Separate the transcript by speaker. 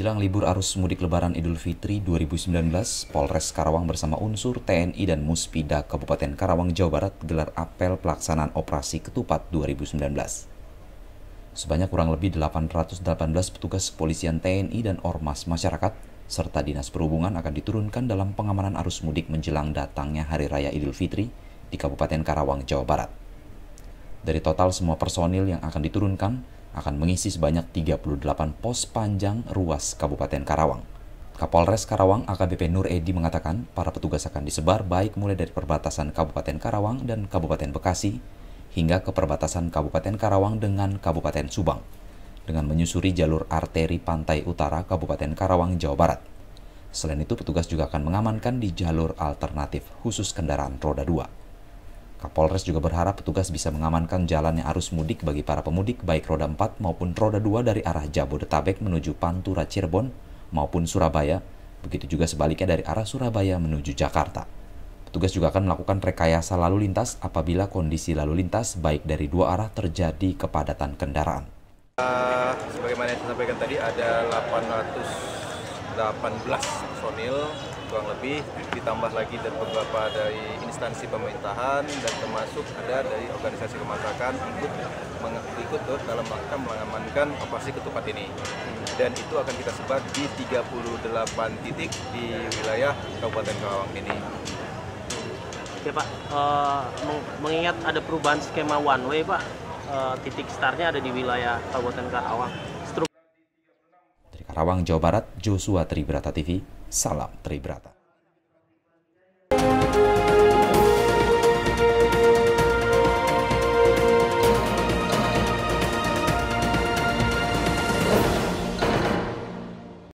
Speaker 1: Menjelang libur arus mudik Lebaran Idul Fitri 2019, Polres Karawang bersama unsur TNI dan Muspida Kabupaten Karawang, Jawa Barat gelar apel pelaksanaan Operasi Ketupat 2019. Sebanyak kurang lebih 818 petugas kepolisian TNI dan ormas masyarakat serta Dinas Perhubungan akan diturunkan dalam pengamanan arus mudik menjelang datangnya Hari Raya Idul Fitri di Kabupaten Karawang, Jawa Barat. Dari total semua personil yang akan diturunkan, akan mengisi sebanyak 38 pos panjang ruas Kabupaten Karawang. Kapolres Karawang AKBP Nur Edi mengatakan para petugas akan disebar baik mulai dari perbatasan Kabupaten Karawang dan Kabupaten Bekasi hingga ke perbatasan Kabupaten Karawang dengan Kabupaten Subang dengan menyusuri jalur arteri pantai utara Kabupaten Karawang, Jawa Barat. Selain itu, petugas juga akan mengamankan di jalur alternatif khusus kendaraan roda 2. Kapolres juga berharap petugas bisa mengamankan jalannya arus mudik bagi para pemudik baik roda 4 maupun roda 2 dari arah Jabodetabek menuju Pantura Cirebon maupun Surabaya, begitu juga sebaliknya dari arah Surabaya menuju Jakarta. Petugas juga akan melakukan rekayasa lalu lintas apabila kondisi lalu lintas baik dari dua arah terjadi kepadatan kendaraan.
Speaker 2: Sebagaimana yang saya sampaikan tadi, ada 818 personil kurang lebih, ditambah lagi dari beberapa dari instansi pemerintahan dan termasuk ada dari organisasi kemasyarakatan ikut dalam rangka mengamankan operasi ketupat ini. Dan itu akan kita sebar di 38 titik di wilayah Kabupaten Karawang ini.
Speaker 3: Oke Pak, mengingat ada perubahan skema one way Pak, titik startnya ada di wilayah Kabupaten Karawang.
Speaker 1: Dari Karawang, Jawa Barat, Joshua Tribrata TV, salam Tribrata.